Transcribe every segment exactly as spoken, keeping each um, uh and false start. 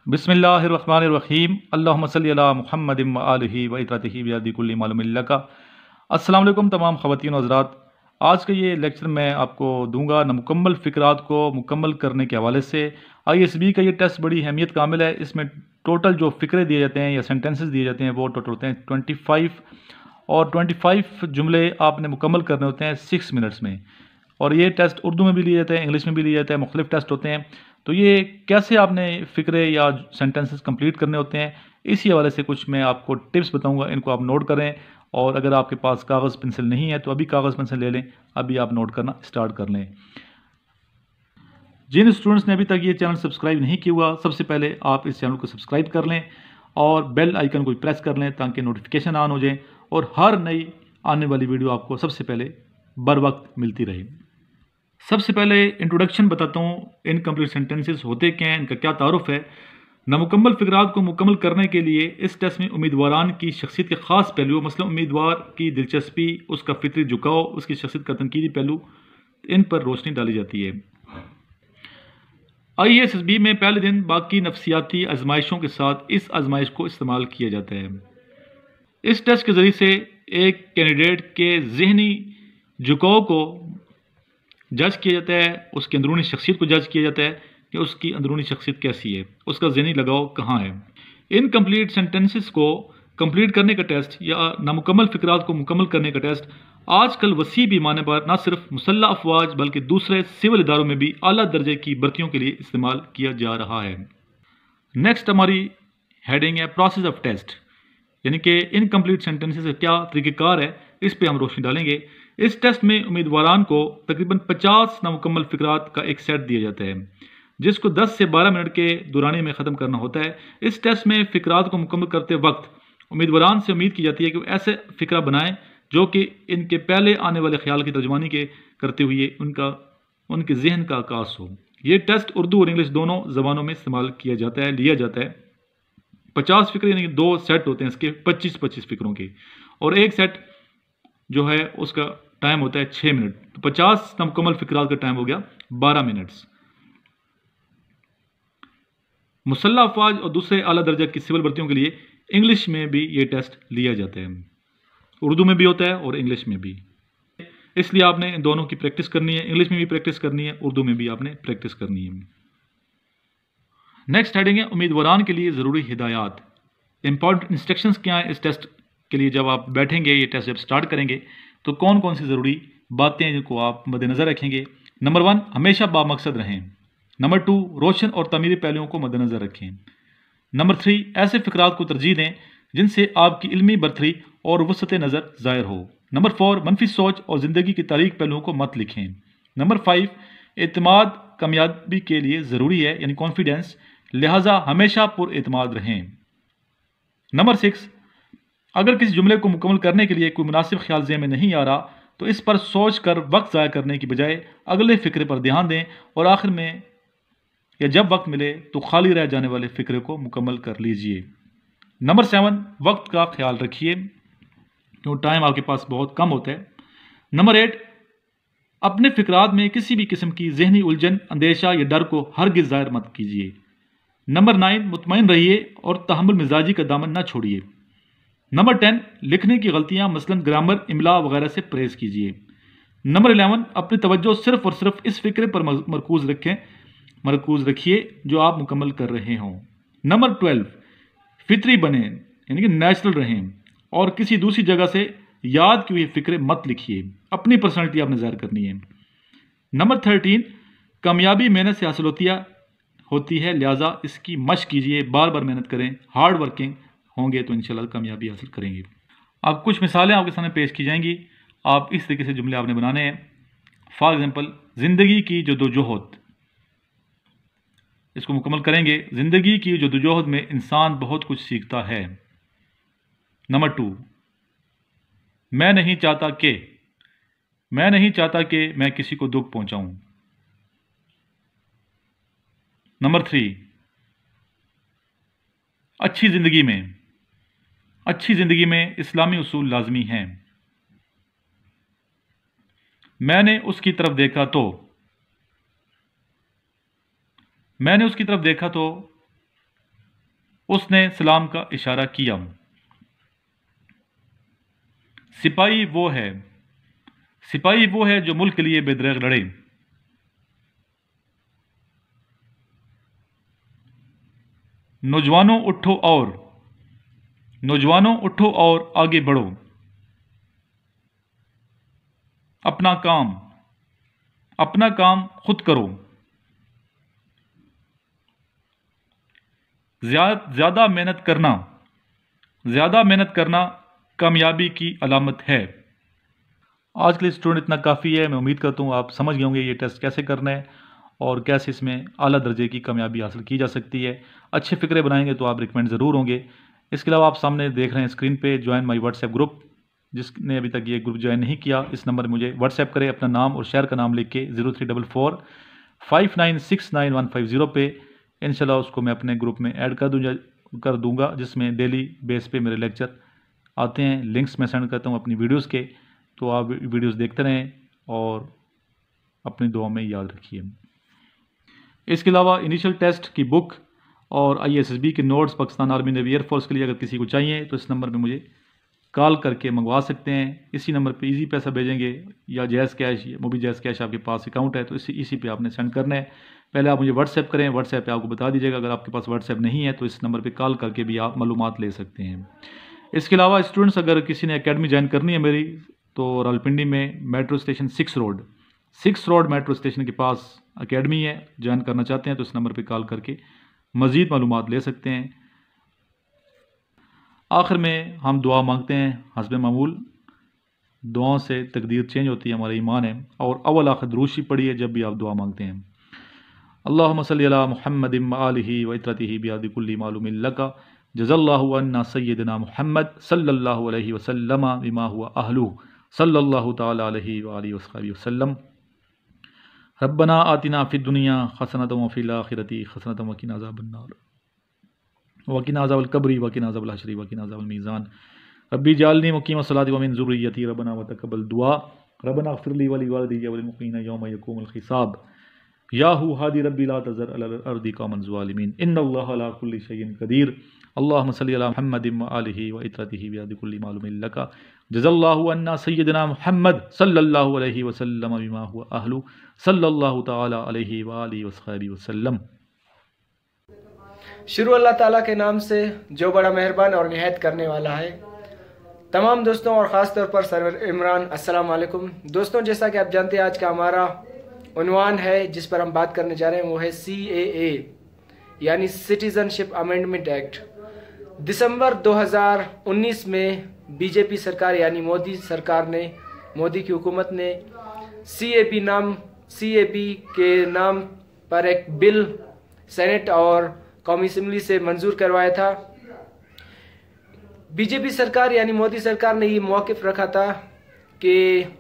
बिस्मिल्लाहिर्रहमानिर्रहीम अल्लाहुम्मा सल्लि अला मुहम्मदिन व आलिहि व इत्रतिहि बियदि कुल्ली मालूमिन लका। अस्सलाम वालेकुम तमाम ख़वातीन व हज़रात। आज का ये लेक्चर मैं आपको दूंगा नामुकम्मल फ़िक्रात को मुकम्मल करने के हवाले से। आई एस एस बी का ये टेस्ट बड़ी अहमियत का हामिल है। इसमें टोटल जो फ़िक्रे दिए जाते हैं या सेंटेंसेस दिए जाते हैं वो टोटल होते हैं ट्वेंटी फाइव, और ट्वेंटी फाइव जुमले आपने मुकम्मल करने होते हैं सिक्स मिनट्स में। और ये टेस्ट उर्दू में भी लिए जाते हैं, इंग्लिश में भी लिए जाते हैं, मुख्तलिफ टेस्ट होते हैं। तो ये कैसे आपने फ़िक्रे या सेंटेंसेस कंप्लीट करने होते हैं, इसी हवाले से कुछ मैं आपको टिप्स बताऊंगा। इनको आप नोट करें, और अगर आपके पास कागज़ पेंसिल नहीं है तो अभी कागज़ पेंसिल ले लें, अभी आप नोट करना स्टार्ट कर लें। जिन स्टूडेंट्स ने अभी तक ये चैनल सब्सक्राइब नहीं किया हुआ, सबसे पहले आप इस चैनल को सब्सक्राइब कर लें और बेल आइकन को प्रेस कर लें ताकि नोटिफिकेशन ऑन हो जाए और हर नई आने वाली वीडियो आपको सबसे पहले बर वक्त मिलती रहे। सबसे पहले इंट्रोडक्शन बताता हूँ, इनकम्प्लीट सेंटेंसेस होते क्या हैं, इनका क्या तारुफ है। नामुकम्मल फ़िक्रात को मुकम्मल करने के लिए इस टेस्ट में उम्मीदवारान की शख्सियत के ख़ास पहलू, मसलन उम्मीदवार की दिलचस्पी, उसका फितरी झुकाव, उसकी शख्सियत का तनकीदी पहलू, इन पर रोशनी डाली जाती है। आई एस एस बी में पहले दिन बाकी नफ्सियाती आजमाइशों के साथ इस आजमाइश को इस्तेमाल किया जाता है। इस टेस्ट के ज़रिए से एक कैंडिडेट के जहनी झुकाव को जज किया जाता है, उसकी अंदरूनी शख्सियत को जज किया जाता है कि उसकी अंदरूनी शख्सियत कैसी है, उसका ज़हनी लगाव कहाँ है। इनकम्प्लीट सेंटेंसेस को कंप्लीट करने का टेस्ट या नामुकम्मल फ़िक्रात को मुकम्मल करने का टेस्ट आजकल वसी पैमाने पर न सिर्फ मुसल्लह अफवाज बल्कि दूसरे सिविल इदारों में भी आला दर्जे की भर्तियों के लिए इस्तेमाल किया जा रहा है। नेक्स्ट हमारी हेडिंग है प्रोसेस ऑफ टेस्ट, यानी कि इनकम्प्लीट सेंटेंसेस का क्या तरीक़ेकार है, इस पर हम रोशनी डालेंगे। इस टेस्ट में उम्मीदवारान को तकरीबन पचास नामुकम्मल फ़िक्रात का एक सेट दिया जाता है जिसको दस से बारह मिनट के दुरानी में ख़त्म करना होता है। इस टेस्ट में फ़िक्रात को मुकम्मल करते वक्त उम्मीदवारान से उम्मीद की जाती है कि वो ऐसे फ़िक्रा बनाएं जो कि इनके पहले आने वाले ख्याल की तर्जुमानी के करते हुए उनका उनके जहन का आकाश हो। ये टेस्ट उर्दू और इंग्लिश दोनों ज़बानों में इस्तेमाल किया जाता है लिया जाता है। पचास फ़िक्रे यानी कि दो सेट होते हैं इसके पच्चीस पच्चीस फ़िक्रों के, और एक सेट जो है उसका टाइम होता है छः मिनट। तो पचास नामुकम्मल फ़िक्रात का टाइम हो गया बारह मिनट्स। मुसल्लह अफवाज और दूसरे आला दर्जा की सिविल भर्तियों के लिए इंग्लिश में भी ये टेस्ट लिया जाता है, उर्दू में भी होता है और इंग्लिश में भी। इसलिए आपने इन दोनों की प्रैक्टिस करनी है, इंग्लिश में भी प्रैक्टिस करनी है, उर्दू में भी आपने प्रैक्टिस करनी है। नेक्स्ट हेडिंग है उम्मीदवारान के लिए ज़रूरी हिदायत। इंपॉर्टेंट इंस्ट्रक्शंस क्या हैं इस टेस्ट के लिए। जब आप बैठेंगे, ये टेस्ट जब स्टार्ट करेंगे तो कौन कौन सी ज़रूरी बातें हैं जिनको आप मद्देनज़र रखेंगे। नंबर वन, हमेशा बामकसद रहें। नंबर टू, रोशन और तमीरी पहलुओं को मद्देनज़र रखें। नंबर थ्री, ऐसे फ़िक्रात को तरजीह दें जिनसे आपकी इल्मी बरतरी और वसत नज़र ज़ाहिर हो। नंबर फोर, मनफी सोच और ज़िंदगी की तारीख पहलुओं को मत लिखें। नंबर फाइव, एतमाद कामयाबी के लिए ज़रूरी है, यानी कॉन्फिडेंस, लिहाजा हमेशा पुरएतमाद रहें। नंबर सिक्स, अगर किसी जुमले को मुकम्मल करने के लिए कोई मुनासिब ख्याल ज़हन में नहीं आ रहा तो इस पर सोच कर वक्त ज़ाया करने की बजाय अगले फ़िक्रे पर ध्यान दें, और आखिर में या जब वक्त मिले तो खाली रह जाने वाले फ़िक्रे को मुकम्मल कर लीजिए। नंबर सेवन, वक्त का ख्याल रखिए क्योंकि टाइम आपके पास बहुत कम होता है। नंबर एट, अपने फ़िक्रात में किसी भी किस्म की जहनी उलझन, अंदेशा या डर को हरगिज़ ज़ाहिर मत कीजिए। नंबर नाइन, मुतमईन रहिए और तहम्मुल मिजाजी का दामन न छोड़िए। नंबर टेन, लिखने की गलतियां मसलन ग्रामर, इमला वगैरह से परहेज कीजिए। नंबर इलेवन, अपनी तवज्जो सिर्फ और सिर्फ इस फिक्रे पर मरकूज रखें मरकूज रखिए जो आप मुकम्मल कर रहे हों। नंबर ट्वेल्व, फितरी बने यानी कि नेचुरल रहें और किसी दूसरी जगह से याद किए हुए फिक्रे मत लिखिए, अपनी पर्सनैलिटी आपने ज़ाहिर करनी है। नंबर थर्टीन, कामयाबी मेहनत से हासिल होती है होती है लिहाजा इसकी मशक कीजिए, बार बार मेहनत करें, हार्ड वर्किंग होंगे तो इंशाल्लाह कामयाबी हासिल करेंगे। अब कुछ मिसालें आपके सामने पेश की जाएंगी, आप इस तरीके से जुमले आपने बनाने हैं। फॉर एग्जांपल, ज़िंदगी की जदोजहद, इसको मुकम्मल करेंगे। ज़िंदगी की जदोजहद में इंसान बहुत कुछ सीखता है। नंबर टू, मैं नहीं चाहता कि मैं नहीं चाहता कि मैं किसी को दुख पहुंचाऊं। नंबर थ्री, अच्छी ज़िंदगी में अच्छी ज़िंदगी में इस्लामी उसूल लाजमी हैं। मैंने उसकी तरफ देखा तो मैंने उसकी तरफ देखा तो उसने सलाम का इशारा किया। सिपाही वो है सिपाही वो है जो मुल्क के लिए बेदरग लड़े। नौजवानों उठो और नौजवानों उठो और आगे बढ़ो। अपना काम अपना काम खुद करो। ज्यादा मेहनत करना ज्यादा मेहनत करना कामयाबी की अलामत है। आज के लिए स्टूडेंट इतना काफ़ी है। मैं उम्मीद करता हूँ आप समझ गए होंगे ये टेस्ट कैसे करना है और कैसे इसमें आला दर्जे की कामयाबी हासिल की जा सकती है। अच्छे फिक्रे बनाएंगे तो आप रिकमेंड ज़रूर होंगे। इसके अलावा आप सामने देख रहे हैं स्क्रीन पे ज्वाइन माई व्हाट्सएप ग्रुप। जिसने अभी तक ये ग्रुप ज्वाइन नहीं किया, इस नंबर मुझे व्हाट्सएप करें अपना नाम और शहर का नाम लिख के zero three double four five nine six nine one five zero पे। इंशाल्लाह उसको मैं अपने ग्रुप में ऐड कर दूँगा कर दूँगा जिसमें डेली बेस पे मेरे लेक्चर आते हैं। लिंक्स मैं सेंड करता हूँ अपनी वीडियोज़ के, तो आप वीडियोस देखते रहें और अपनी दुआ में याद रखिए। इसके अलावा इनिशियल टेस्ट की बुक और आई एस एस बी के notes Pakistan army navy air force के लिए अगर किसी को चाहिए तो इस नंबर पे मुझे कॉल करके मंगवा सकते हैं। इसी नंबर पे इजी पैसा भेजेंगे या जैज़ कैश मोबी जैज़ कैश आपके पास अकाउंट है तो इसी इसी पे आपने सेंड करना है। पहले आप मुझे व्हाट्सएप करें, व्हाट्सएप पे आपको बता दीजिएगा। अगर आपके पास व्हाट्सएप नहीं है तो इस नंबर पर कॉल करके भी आप मालूमात ले सकते हैं। इसके अलावा स्टूडेंट्स अगर किसी ने अकेडमी ज्वाइन करनी है मेरी तो रावलपिंडी में metro station six road six road metro station के पास अकेडमी है। ज्वाइन करना चाहते हैं तो इस नंबर पे कॉल करके मज़ीद मालूमात ले सकते हैं। आखिर में हम दुआ मांगते हैं। हस्बे मामूल दुआओं से तकदीर चेंज होती है, हमारा ईमान है। और अव्वल आखिर दुरूशी पढ़िए जब भी आप दुआ मांगते हैं। अल्लाहुम्मा सल्ली अला मुहम्मदिन व आलिहि व इत्रतिहि बियादि कुल्ली मालूमिन लका जज़ल्लाहु अन्ना सय्यदना मुहम्मद सल्लल्लाहु अलैहि वसल्लम बिमा हुवा अहलु सल्लल्लाहु ताला अलैहि व आलिहि वसल्लम। रब्बना आतिना फिद दुनिया हसनतम व फिल आखिरति हसनतम व किना अज़ाबन नार व किना अज़ाबल कब्री व किना अज़ाबल हश्री व किना अज़ाबल मीज़ान। रब्बी जालनी मुकीम सलाति व मिन ज़ुर्रिय्यती रब्बना व तक़ब्बल दुआ रब्बना इग़फ़िर ली व लिवालिदैया व लिल-मुक़ीमीना यौम यक़ूमुल हिसाब। या हू हादी रब्बी ला तज़र अलल अर्दि क़ौमन ज़ालिमीन इन्नल्लाहा अला कुल्लि शैइन क़दीर। अल्लाहुम्मा सल्लि अला मुहम्मदिन व आलिहि व इत्रतिहि बियादि कुल्ली मालूमिन लका जज़ल्लाहु अन्ना सय्यदना मुहम्मद सल्लल्लाहु अलैहि वसल्लम बिमा हुवा अहलु सल्लल्लाहु ताला अलैहि व आलिहि वसल्लम। शुरू अल्लाह ताला के नाम से जो बड़ा मेहरबान और निहायत करने वाला है। तमाम दोस्तों और ख़ास तौर पर सर्वर इमरान अस्सलाम वालेकुम। दोस्तों, जैसा कि आप जानते हैं आज का हमारा उन्वान है जिस पर हम बात करने जा रहे हैं वो है सी ए ए यानी सिटीजनशिप अमेंडमेंट एक्ट। दिसंबर दो हज़ार उन्नीस में बीजेपी सरकार यानी मोदी सरकार ने मोदी की हुकूमत ने सी ए बी नाम सी ए बी के नाम पर एक बिल सेनेट और कौमी असम्बली से मंजूर करवाया था। बीजेपी सरकार यानी मोदी सरकार ने ये मौक़िफ़ रखा था कि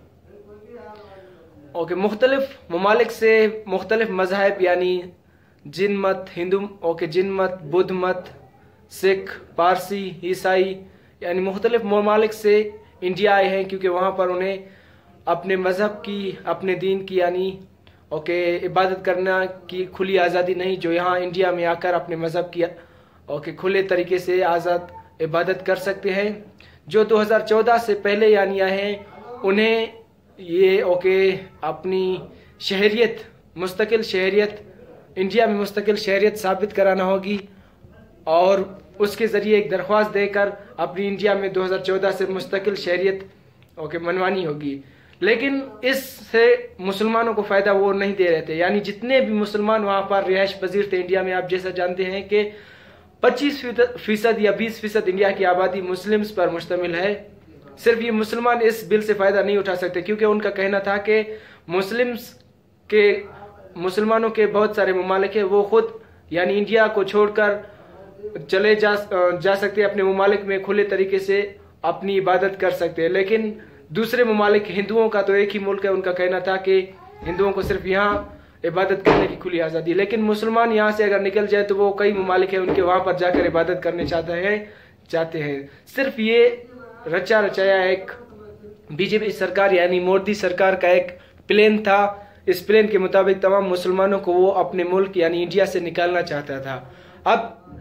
ओके मुख्तलिफ ममालिक से मुख्तलिफ मज़हब यानी जिन मत हिंदू ओके जिन मत बुद्ध मत सिख पारसी ईसाई यानी मुख्तलिफ ममालिक से इंडिया आए हैं क्योंकि वहाँ पर उन्हें अपने मज़हब की अपने दीन की यानी ओके इबादत करना की खुली आज़ादी नहीं, जो यहाँ इंडिया में आकर अपने मज़हब की ओके खुले तरीके से आज़ाद इबादत कर सकते हैं। जो दो हज़ार चौदह से पहले यानी आए हैं उन्हें ये ओके अपनी शहरियत मुस्तकिल शहरियत इंडिया में मुस्तकिल शहरियत साबित कराना होगी और उसके ज़रिए एक दरख्वास्त देकर अपनी इंडिया में दो हज़ार चौदह से मुस्तकिल शहरियत ओके मनवानी होगी। लेकिन इससे मुसलमानों को फ़ायदा वो नहीं दे रहे थे, यानी जितने भी मुसलमान वहाँ पर रिहाइश पजीर थे इंडिया में, आप जैसा जानते हैं कि पच्चीस फीसद या बीस फीसद इंडिया की आबादी मुस्लिम्स पर मुश्तमिल है। सिर्फ ये मुसलमान इस बिल से फ़ायदा नहीं उठा सकते क्योंकि उनका कहना था कि मुस्लिम्स के मुसलमानों के बहुत सारे ममालिक हैं, वो खुद यानी इंडिया को छोड़कर चले जा जा सकते हैं, अपने ममालिक में खुले तरीके से अपनी इबादत कर सकते हैं। लेकिन दूसरे ममालिक हिंदुओं का तो एक ही मुल्क है, उनका कहना था कि हिंदुओं को सिर्फ यहाँ इबादत करने की खुली आज़ादी। लेकिन मुसलमान यहाँ से अगर निकल जाए तो वो कई ममालिक हैं उनके वहाँ पर जाकर इबादत करने चाहते हैं चाहते हैं सिर्फ ये रचा रचाया एक बीजेपी सरकार यानी मोदी सरकार का एक प्लान था। इस प्लान के मुताबिक तमाम मुसलमानों को वो अपने मुल्क यानी इंडिया से निकालना चाहता था। अब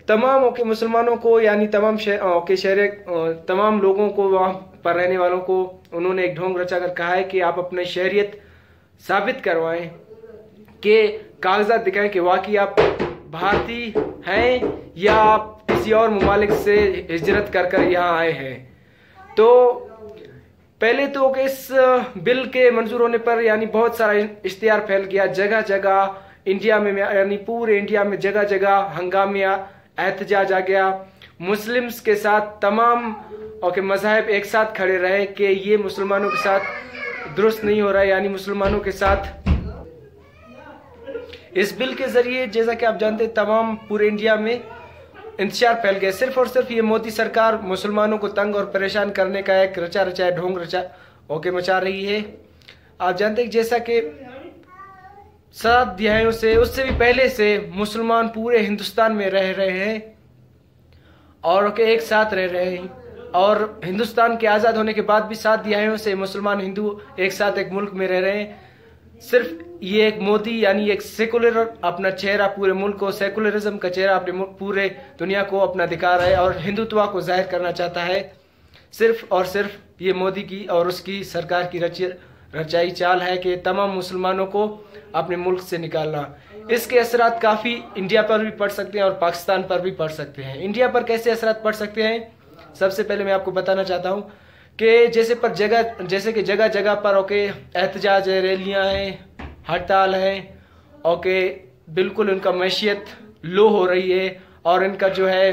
तमाम ओके मुसलमानों को यानी तमाम ओके शहर तमाम लोगों को वहाँ पर रहने वालों को उन्होंने एक ढोंग रचा कर कहा है कि आप अपने शहरियत साबित करवाएं, कि कागजात दिखाएं कि वाकई आप भारतीय हैं या आप किसी और ममालिक से हिजरत कर कर यहाँ आए हैं। तो पहले तो कि इस बिल के मंजूर होने पर यानी बहुत सारा इश्तिहार फैल गया जगह जगह इंडिया में, यानी पूरे इंडिया में जगह जगह हंगामे एहतजाज आ गया। मुस्लिम्स के साथ तमाम ओके मज़हब एक साथ खड़े रहे कि ये मुसलमानों के साथ दुरुस्त नहीं हो रहा है, यानी मुसलमानों के साथ इस बिल के जरिए जैसा कि आप जानते हैं तमाम पूरे इंडिया में इंतशार फैल गया। सिर्फ और सिर्फ ये मोदी सरकार मुसलमानों को तंग और परेशान करने का एक रचा रचा ढोंग रचा ओके मचा रही है। आप जानते हैं जैसा कि सात दिहाइयों से उससे भी पहले से मुसलमान पूरे हिंदुस्तान में रह रहे हैं और ओके एक साथ रह रहे हैं, और हिंदुस्तान के आज़ाद होने के बाद भी सात दिहाइयों से मुसलमान हिंदू एक साथ एक मुल्क में रह रहे हैं। सिर्फ ये एक मोदी यानी एक सेकुलर अपना चेहरा पूरे मुल्क को, सेकुलरिज्म का चेहरा अपने पूरे दुनिया को अपना दिखा रहा है और हिंदुत्व को जाहिर करना चाहता है। सिर्फ और सिर्फ ये मोदी की और उसकी सरकार की रची रचाई चाल है कि तमाम मुसलमानों को अपने मुल्क से निकालना। इसके असरात काफ़ी इंडिया पर भी पड़ सकते हैं और पाकिस्तान पर भी पड़ सकते हैं। इंडिया पर कैसे असरात पड़ सकते हैं, सबसे पहले मैं आपको बताना चाहता हूँ कि जैसे पर जगह जैसे कि जगह जगह पर ओके एहतजाज है, रैलियाँ हैं, हड़ताल है, ओके बिल्कुल उनका मैशियत लो हो रही है और इनका जो है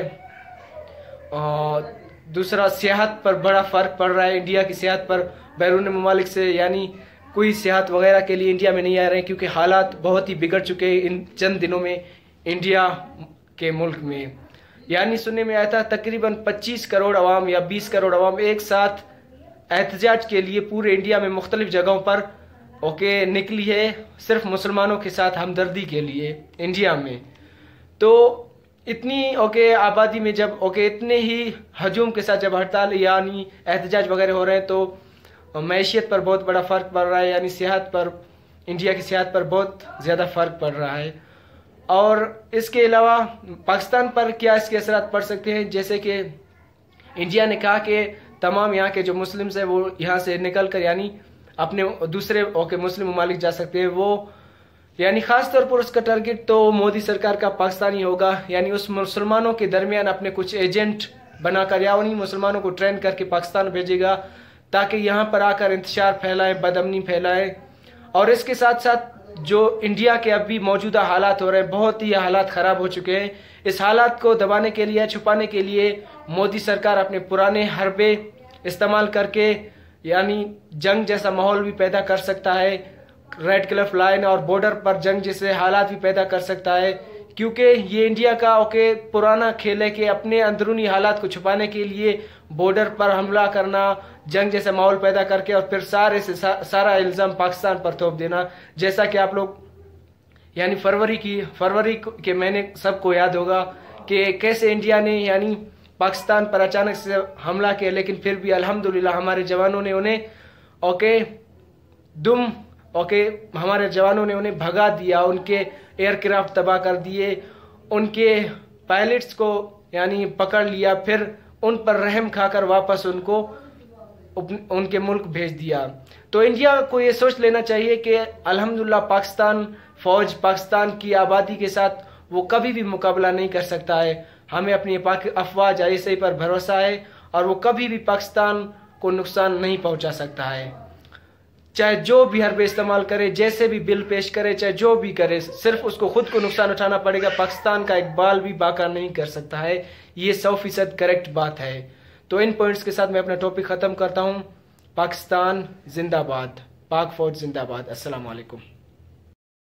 आ, दूसरा सियाहत पर बड़ा फ़र्क पड़ रहा है। इंडिया की सियाहत पर बैरून ममालिक से यानी कोई सियाहत वगैरह के लिए इंडिया में नहीं आ रहे हैं, क्योंकि हालात बहुत ही बिगड़ चुके हैं इन चंद दिनों में इंडिया के मुल्क में। यानी सुनने में आया था तकरीबन पच्चीस करोड़ अवाम या बीस करोड़ अवाम एक साथ एहतजाज के लिए पूरे इंडिया में मुख्तलिफ जगहों पर ओके निकली है, सिर्फ मुसलमानों के साथ हमदर्दी के लिए इंडिया में। तो इतनी ओके आबादी में जब ओके इतने ही हजूम के साथ जब हड़ताल यानी एहतजाज वगैरह हो रहे हैं तो मैशियत पर बहुत बड़ा फ़र्क पड़ रहा है, यानी सियाहत पर, इंडिया की सियाहत पर बहुत ज़्यादा फ़र्क पड़ रहा है। और इसके अलावा पाकिस्तान पर क्या इसके असरात पड़ सकते हैं, जैसे कि इंडिया ने कहा कि तमाम यहाँ के जो मुस्लिम्स हैं वो यहाँ से निकल कर यानी अपने दूसरे ओके मुस्लिम ममालिक जा सकते हैं। वो यानी ख़ास तौर पर उसका टारगेट तो मोदी सरकार का पाकिस्तान ही होगा, यानी उस मुसलमानों के दरमियान अपने कुछ एजेंट बनाकर या उन्हीं मुसलमानों को ट्रेन करके पाकिस्तान भेजेगा ताकि यहाँ पर आकर इंतशार फैलाएं, बदअमनी फैलाएं। और इसके साथ साथ जो इंडिया के अभी मौजूदा हालात हो रहे हैं, बहुत ही हालात ख़राब हो चुके हैं, इस हालात को दबाने के लिए, छुपाने के लिए मोदी सरकार अपने पुराने हरबे इस्तेमाल करके यानी जंग जैसा माहौल भी पैदा कर सकता है, रेड क्लिफ लाइन और बॉर्डर पर जंग जैसे हालात भी पैदा कर सकता है, क्योंकि ये इंडिया का ओके पुराना खेल है कि अपने अंदरूनी हालात को छुपाने के लिए बॉर्डर पर हमला करना, जंग जैसा माहौल पैदा करके और फिर सारे से सा, सारा इल्ज़ाम पाकिस्तान पर थोप देना। जैसा कि आप लोग यानी फरवरी की फरवरी के महीने सबको याद होगा कि कैसे इंडिया ने यानी पाकिस्तान पर अचानक से हमला किया, लेकिन फिर भी अल्हम्दुलिल्लाह हमारे जवानों ने उन्हें ओके दुम ओके हमारे जवानों ने उन्हें भगा दिया, उनके एयरक्राफ्ट तबाह कर दिए, उनके पायलट्स को यानी पकड़ लिया, फिर उन पर रहम खाकर वापस उनको उनके मुल्क भेज दिया। तो इंडिया को ये सोच लेना चाहिए कि अल्हम्दुलिल्लाह पाकिस्तान फौज, पाकिस्तान की आबादी के साथ वो कभी भी मुकाबला नहीं कर सकता है। हमें अपनी अफवाज आईएसआई पर भरोसा है और वो कभी भी पाकिस्तान को नुकसान नहीं पहुंचा सकता है, चाहे जो भी हरबे इस्तेमाल करे, जैसे भी बिल पेश करे, चाहे जो भी करे, सिर्फ उसको खुद को नुकसान उठाना पड़ेगा। पाकिस्तान का एक बाल भी बाका नहीं कर सकता है, ये सौ फीसद करेक्ट बात है। तो इन पॉइंट्स के साथ मैं अपना टॉपिक ख़त्म करता हूँ। पाकिस्तान जिंदाबाद, पाक फौज जिंदाबाद। अस्सलाम वालेकुम।